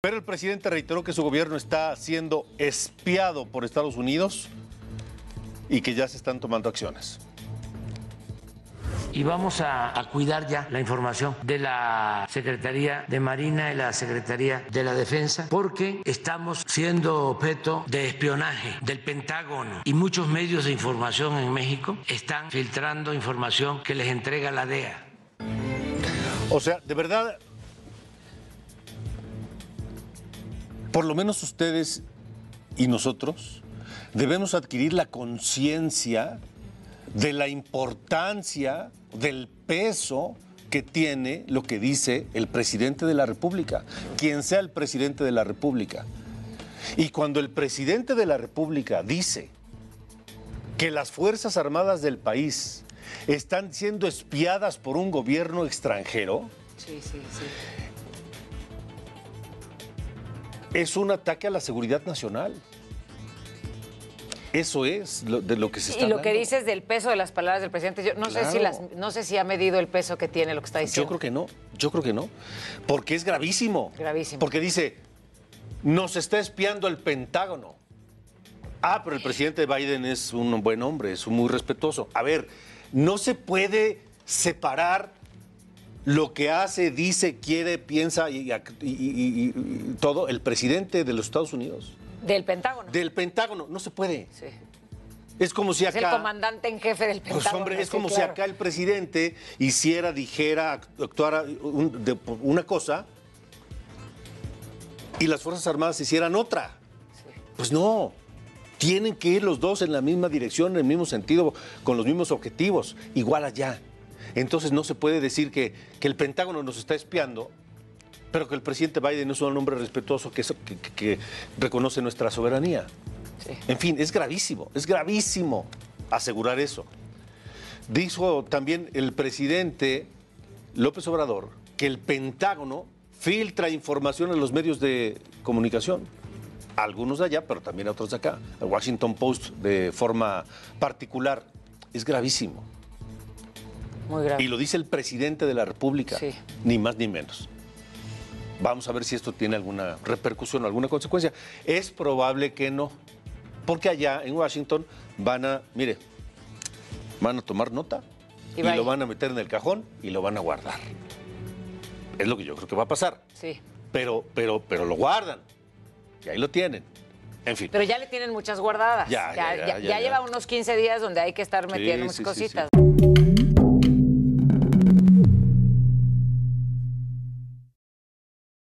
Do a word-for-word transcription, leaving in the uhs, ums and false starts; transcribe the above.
Pero el presidente reiteró que su gobierno está siendo espiado por Estados Unidos y que ya se están tomando acciones. Y vamos a, a cuidar ya la información de la Secretaría de Marina y la Secretaría de la Defensa, porque estamos siendo objeto de espionaje del Pentágono y muchos medios de información en México están filtrando información que les entrega la D E A. O sea, de verdad, por lo menos ustedes y nosotros debemos adquirir la conciencia de la importancia, del peso que tiene lo que dice el presidente de la República, quien sea el presidente de la República. Y cuando el presidente de la República dice que las Fuerzas Armadas del país están siendo espiadas por un gobierno extranjero, sí, sí, sí. es un ataque a la seguridad nacional. Eso es lo, de lo que se está hablando. Y lo hablando. que dices del peso de las palabras del presidente, yo no, Claro. sé si las, no sé si ha medido el peso que tiene lo que está diciendo. Yo creo que no, yo creo que no, porque es gravísimo. Gravísimo. Porque dice, nos está espiando el Pentágono. Ah, pero el presidente Biden es un buen hombre, es muy respetuoso. A ver, no se puede separar lo que hace, dice, quiere, piensa y, y, y, y, y todo el presidente de los Estados Unidos. Del Pentágono. Del Pentágono, no se puede. Sí. Es como si Es acá... el comandante en jefe del Pentágono. Pues hombre, es sí, como claro. si acá el presidente hiciera, dijera, actuara un, de, una cosa y las Fuerzas Armadas hicieran otra. Sí. Pues no, tienen que ir los dos en la misma dirección, en el mismo sentido, con los mismos objetivos, igual allá. Entonces no se puede decir que, que el Pentágono nos está espiando, pero que el presidente Biden es un hombre respetuoso que, que, que, que reconoce nuestra soberanía. Sí. En fin, es gravísimo, es gravísimo asegurar eso. Dijo también el presidente López Obrador que el Pentágono filtra información en los medios de comunicación. Algunos de allá, pero también otros de acá. El Washington Post de forma particular. Es gravísimo. Muy grave. Y lo dice el presidente de la República, Sí. ni más ni menos. Vamos a ver si esto tiene alguna repercusión o alguna consecuencia. Es probable que no, porque allá en Washington van a, mire, van a tomar nota Y y, va lo ahí. van a meter en el cajón y lo van a guardar. Es lo que yo creo que va a pasar. Sí. Pero, pero, pero lo guardan. Y ahí lo tienen. En fin. Pero ya le tienen muchas guardadas. Ya, ya, ya, ya, ya ya. lleva unos quince días donde hay que estar Sí, metiendo sí, muchas sí, sí. cositas.